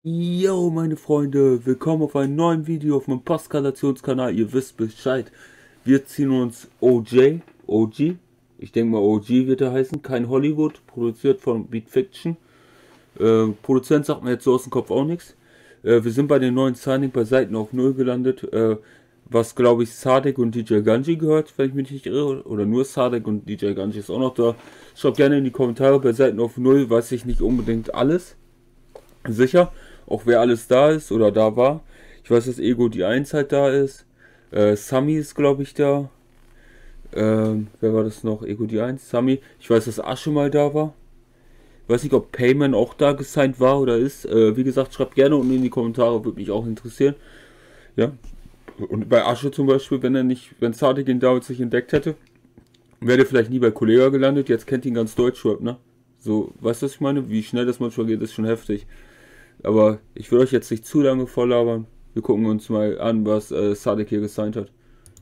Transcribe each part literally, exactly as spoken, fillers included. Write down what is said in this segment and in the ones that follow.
Yo, meine Freunde, willkommen auf einem neuen Video auf meinem Paskalationskanal. Ihr wisst Bescheid. Wir ziehen uns O J, O G, ich denke mal O G wird er heißen, kein Hollywood, produziert von Beat Fiction. Äh, Produzent sagt mir jetzt so aus dem Kopf auch nichts. Äh, wir sind bei den neuen Signing bei Seiten auf Null gelandet, äh, was glaube ich Sadek und D J Ganji gehört, wenn ich mich nicht irre, oder nur Sadek und D J Ganji ist auch noch da. Schreibt gerne in die Kommentare, bei Seiten auf Null weiß ich nicht unbedingt alles. Sicher, auch wer alles da ist oder da war. Ich weiß, dass Ego die eins halt da ist. Äh, Sami ist glaube ich da. Ähm, wer war das noch? Ego die eins, Sami. Ich weiß, dass Asche mal da war. Ich weiß nicht, ob Payman auch da gesigned war oder ist. Äh, wie gesagt, schreibt gerne unten in die Kommentare, würde mich auch interessieren. Ja. Und bei Asche zum Beispiel, wenn er nicht, wenn Sadek ihn damals nicht entdeckt hätte, wäre er vielleicht nie bei Kollega gelandet. Jetzt kennt ihn ganz Deutschrap, ne? So, weißt du, was ich meine? Wie schnell das manchmal geht, ist schon heftig. Aber ich will euch jetzt nicht zu lange volllabern. Wir gucken uns mal an, was äh, Sadek hier gesigned hat.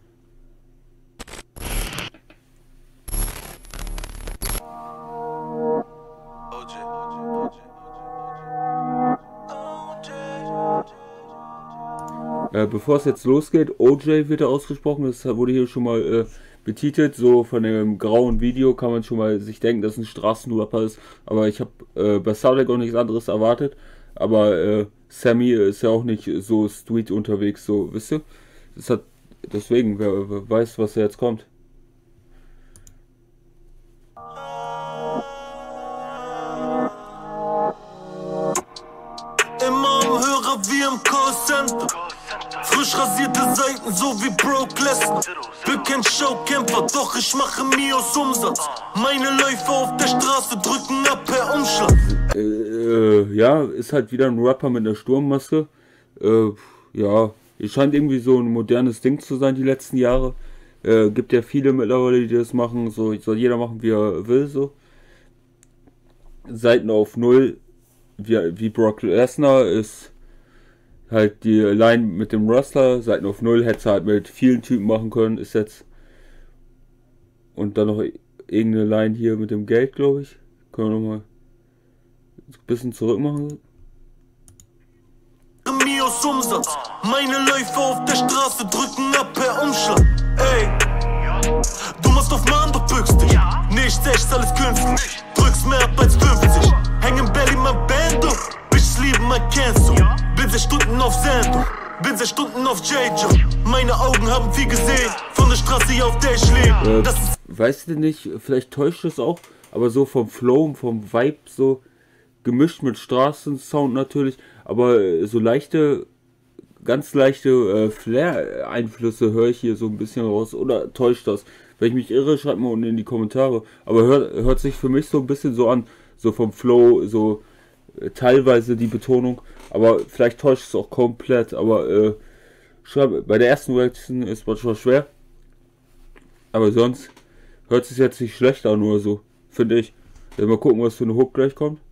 Äh, bevor es jetzt losgeht, O J wird da ausgesprochen, das wurde hier schon mal äh, betitelt, so von dem grauen Video kann man schon mal sich denken, dass es ein Straßenrapper ist, aber ich habe äh, bei Sadek auch nichts anderes erwartet, aber äh, Sammy ist ja auch nicht so street unterwegs, so, wisst ihr? Das hat, deswegen, wer, wer weiß, was da jetzt kommt. Immer am Hörer wie im Callcenter. Frisch rasierte Seiten, so wie Brock Lesnar. Bin kein Showcamper, doch ich mache mir aus Umsatz. Meine Läufer auf der Straße drücken ab per Umschlag. Äh, äh, ja, ist halt wieder ein Rapper mit einer Sturmmaske. Äh, ja, es scheint irgendwie so ein modernes Ding zu sein die letzten Jahre. Äh, gibt ja viele mittlerweile, die das machen. So soll jeder machen, wie er will, so. Seiten auf Null, wie, wie Brock Lesnar ist halt die Line mit dem Wrestler. Seiten auf Null hätte es halt mit vielen Typen machen können, ist jetzt. Und dann noch irgendeine Line hier mit dem Geld, glaube ich. Können wir nochmal ein bisschen zurück machen. Mir aus Umsatz. Meine Läufer auf der Straße drücken ab per Umschlag. Ey, du machst auf Mann, du bückst dich. Nichts echt, alles künstlich. Drückst mehr ab als fünfzig. Häng im Belly, mein Band durch. Bitches lieben, man kennst du. Bin sechs Stunden auf Sendung. Bin sechs Stunden auf J-Job. Meine Augen haben viel gesehen. Von der Straße hier, auf der ich lebe. Äh, das ist weißt du nicht, vielleicht täuscht es auch, aber so vom Flow, vom Vibe, so gemischt mit Straßensound natürlich, aber so leichte, ganz leichte äh, Flair-Einflüsse höre ich hier so ein bisschen raus, oder täuscht das? Wenn ich mich irre, schreibt mal unten in die Kommentare, aber hört, hört sich für mich so ein bisschen so an, so vom Flow, so äh, teilweise die Betonung, aber vielleicht täuscht es auch komplett, aber äh, schreib, bei der ersten Reaction ist manchmal schwer, aber sonst hört sich jetzt nicht schlecht an oder so, finde ich. Ja, mal gucken, was für eine Hook gleich kommt.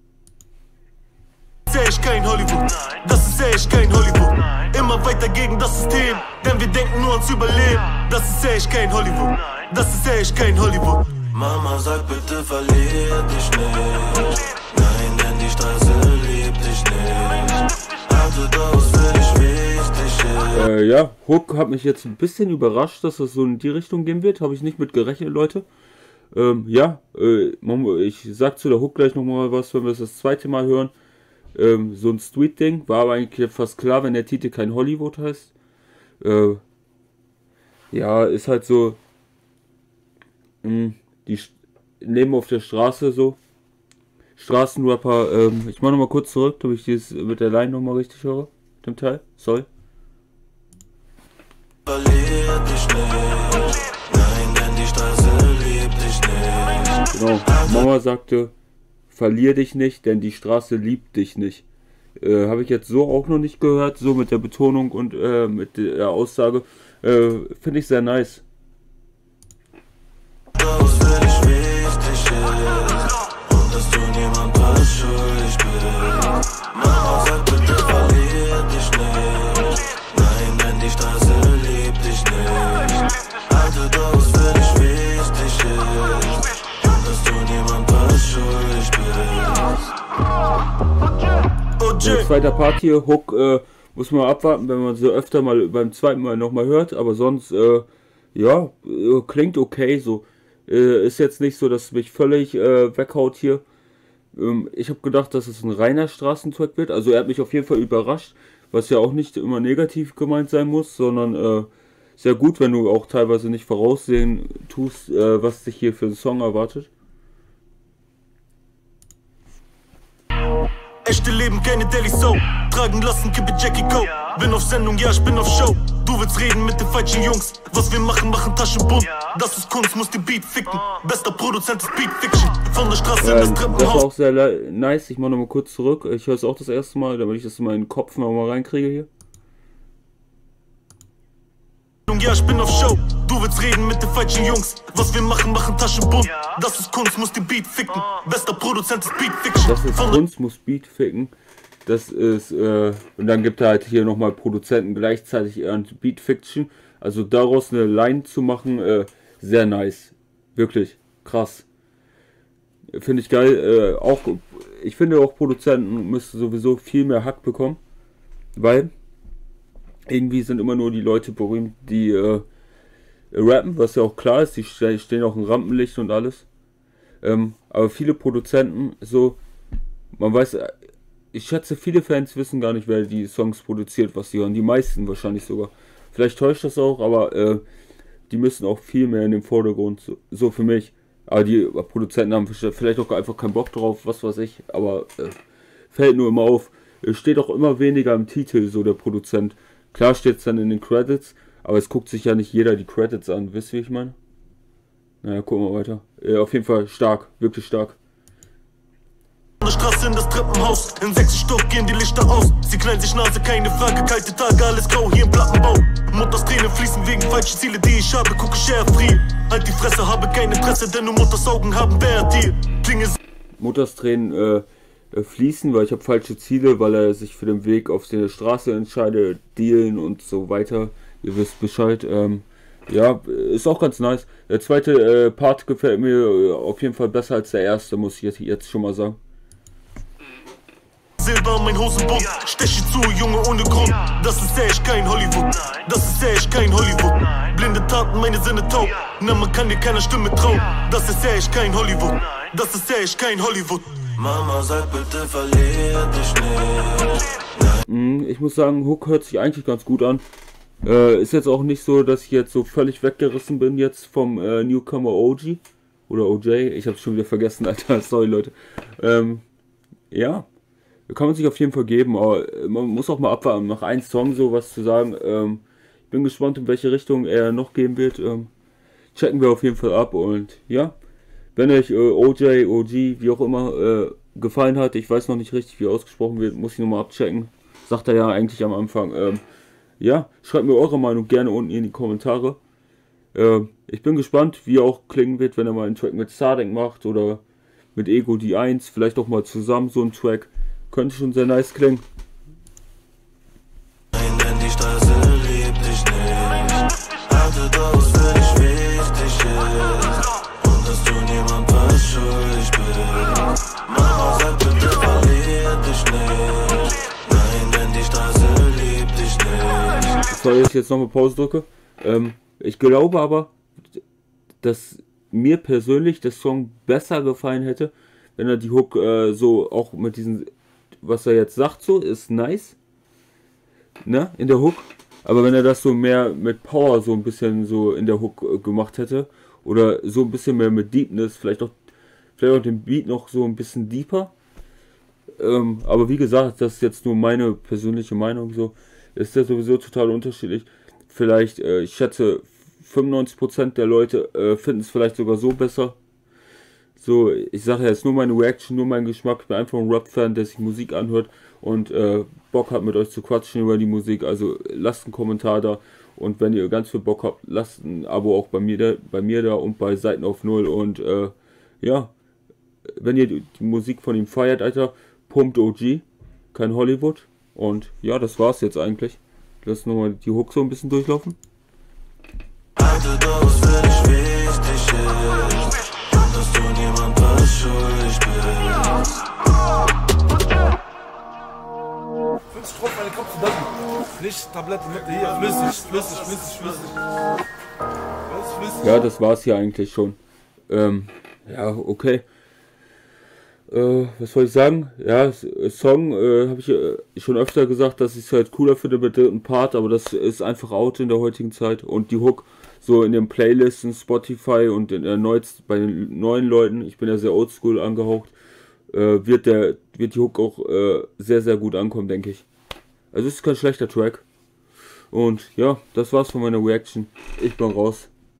Das ist echt kein Hollywood. Das ist echt kein Hollywood. Immer weiter gegen das System, denn wir denken nur ans Überleben. Das ist echt kein Hollywood. Das ist echt kein Hollywood. Mama sagt bitte verlier dich nicht. Nein, denn die Straße liebt dich nicht. Achtet aus, für dich wichtig ist. Äh, ja, Hook hat mich jetzt ein bisschen überrascht, dass das so in die Richtung gehen wird. Habe ich nicht mit gerechnet, Leute. Ähm, ja, äh, ich sag zu der Hook gleich nochmal was, wenn wir es das zweite Mal hören. Ähm, so ein Street-Ding, war aber eigentlich fast klar, wenn der Titel kein Hollywood heißt. Äh, ja, ist halt so, mh, die leben auf der Straße so. Straßenrapper, ähm, ich mach nochmal kurz zurück, damit ich dieses mit der Line nochmal richtig höre, dem Teil, sorry. Verlier dich nicht. Nein, denn die Straße liebt dich nicht. Genau, Mama sagte, verlier dich nicht, denn die Straße liebt dich nicht. Äh, habe ich jetzt so auch noch nicht gehört, so mit der Betonung und äh, mit der Aussage. Äh, Finde ich sehr nice. Das für dich wichtig ist. Und dass du niemand was schuldig bist. Mama sagt bitte verlier dich nicht. Nein, denn die Straße liebt dich nicht. Halte aus, für dich wichtig ist. Und dass du niemand was schuldig bist. O J, zweiter Part hier, Hook, äh, muss man abwarten, wenn man so öfter mal beim zweiten Mal nochmal hört, aber sonst, äh, ja, äh, klingt okay, so, äh, ist jetzt nicht so, dass es mich völlig äh, weghaut hier. Ähm, ich habe gedacht, dass es ein reiner Straßentrack wird, also er hat mich auf jeden Fall überrascht, was ja auch nicht immer negativ gemeint sein muss, sondern, äh, sehr gut, wenn du auch teilweise nicht voraussehen tust, äh, was dich hier für einen Song erwartet. Echte Leben, keine Daily Soap. Tragen lassen, kippe Jackie Go. Bin auf Sendung, ja, ich bin auf Show. Du willst reden mit den falschen Jungs. Was wir machen, machen Taschenbumm. Das ist Kunst, muss die Beat ficken. Bester Produzent ist Beat Fiction. Von der Straße in das Treppenhaus. Das war auch sehr nice. Ich mach nochmal kurz zurück. Ich höre es auch das erste Mal, damit ich das in meinen Kopf nochmal reinkriege hier. Ja, ich bin auf Show. Du willst reden mit den falschen Jungs. Was wir machen, machen Taschenbumm. Das ist Kunst, muss die Beat ficken. Bester Produzent ist Beat Fiction. Das ist Kunst, muss Beat ficken. Das ist, äh, und dann gibt er halt hier nochmal Produzenten gleichzeitig und Beat Fiction. Also daraus eine Line zu machen, äh, sehr nice. Wirklich krass. Finde ich geil. Äh, auch, ich finde auch Produzenten müssten sowieso viel mehr Hack bekommen. Weil irgendwie sind immer nur die Leute berühmt, die äh, rappen, was ja auch klar ist, die stehen auch im Rampenlicht und alles. Ähm, aber viele Produzenten, so, man weiß, ich schätze, viele Fans wissen gar nicht, wer die Songs produziert, was sie hören. Die meisten wahrscheinlich sogar. Vielleicht täuscht das auch, aber äh, die müssen auch viel mehr in den Vordergrund, so, so für mich. Aber die Produzenten haben vielleicht auch einfach keinen Bock drauf, was weiß ich, aber äh, fällt nur immer auf. Es steht auch immer weniger im Titel, so der Produzent. Klar steht es dann in den Credits, aber es guckt sich ja nicht jeder die Credits an, wisst ihr, wie ich meine? Naja, gucken wir weiter. Äh, auf jeden Fall stark, wirklich stark. Von der Straße in das Treppenhaus, im sechsten Stock gehen die Lichter aus. Sie knallen sich Nase, keine Frage, kalte Tage, alles grau hier im Plattenbau. Mutters Tränen fließen wegen falschen Ziele, die ich habe, gucke ich eher frier. Halt die Fresse, habe kein Interesse, denn nur Mutters Augen haben Bär dir. Klinge Mutters Tränen, äh, fließen, weil ich habe falsche Ziele, weil er sich für den Weg auf die Straße entscheidet, dealen und so weiter. Ihr wisst Bescheid. Ähm, ja, ist auch ganz nice. Der zweite äh, Part gefällt mir auf jeden Fall besser als der erste, muss ich jetzt, jetzt schon mal sagen. Silber, mein Hosenbund, steche zu, Junge, ohne Grund. Das ist echt kein Hollywood, das ist echt kein Hollywood. Blinde Taten, meine Sinne taub, na, man kann dir keiner Stimme trauen. Das ist echt kein Hollywood, das ist echt kein Hollywood. Mama, sag bitte, verlier dich nicht. Ich muss sagen, Hook hört sich eigentlich ganz gut an. Äh, ist jetzt auch nicht so, dass ich jetzt so völlig weggerissen bin jetzt vom äh, Newcomer O G. Oder O J, ich hab's schon wieder vergessen, Alter, sorry Leute. Ähm, ja, kann man sich auf jeden Fall geben, aber man muss auch mal abwarten, nach einem Song so was zu sagen. Ähm, ich bin gespannt, in welche Richtung er noch gehen wird. Ähm, checken wir auf jeden Fall ab und ja. Wenn euch äh, O J, O G, wie auch immer, äh, gefallen hat, ich weiß noch nicht richtig, wie ausgesprochen wird, muss ich nochmal abchecken. Sagt er ja eigentlich am Anfang. Ähm, ja, schreibt mir eure Meinung gerne unten in die Kommentare. Äh, ich bin gespannt, wie er auch klingen wird, wenn er mal einen Track mit Sardeng macht oder mit Ego die eins, vielleicht auch mal zusammen so ein Track. Könnte schon sehr nice klingen. Nein, denn die Straße liebt dich nicht. Achtet auf, was für dich wichtig ist. Dass du niemand was schuldig bist. Mama, sag bitte, verlier dich nicht. Nein, denn die Straße liebt dich nicht. Sorry, dass ich jetzt nochmal Pause drücke. Ähm, ich glaube aber, dass mir persönlich der Song besser gefallen hätte, wenn er die Hook äh, so auch mit diesen, was er jetzt sagt, so ist nice, ne, in der Hook. Aber wenn er das so mehr mit Power so ein bisschen so in der Hook äh, gemacht hätte, oder so ein bisschen mehr mit Deepness, vielleicht auch, vielleicht auch den Beat noch so ein bisschen deeper. Ähm, aber wie gesagt, das ist jetzt nur meine persönliche Meinung, so ist ja sowieso total unterschiedlich. Vielleicht, äh, ich schätze, fünfundneunzig Prozent der Leute äh, finden es vielleicht sogar so besser. So, ich sage ja, es ist nur meine Reaction, nur mein Geschmack. Ich bin einfach ein Rap-Fan, der sich Musik anhört und äh, Bock hat, mit euch zu quatschen über die Musik. Also lasst einen Kommentar da. Und wenn ihr ganz viel Bock habt, lasst ein Abo auch bei mir da, bei mir da und bei Seiten auf Null. Und äh, ja, wenn ihr die Musik von ihm feiert, Alter, pumpt O G, kein Hollywood. Und ja, das war's jetzt eigentlich. Lass nochmal die Hook so ein bisschen durchlaufen. Achtet auf, was für dich wichtig ist. Und dass du niemand was schuldig bist. sich drauf, eine Kopf dann. Nicht Tablette mit hier, flüssig, flüssig, flüssig, flüssig. Was flüssig? Ja, das war's hier eigentlich schon. Ähm, ja, okay. Äh, was soll ich sagen? Ja, Song, äh, habe ich äh, schon öfter gesagt, dass ich es halt cooler finde mit dritten Part, aber das ist einfach out in der heutigen Zeit. Und die Hook so in den Playlisten, Spotify und in der Neu bei den neuen Leuten, ich bin ja sehr oldschool angehaucht, äh, wird, der, wird die Hook auch äh, sehr, sehr gut ankommen, denke ich. Also es ist kein schlechter Track. Und ja, das war's von meiner Reaction. Ich bin raus.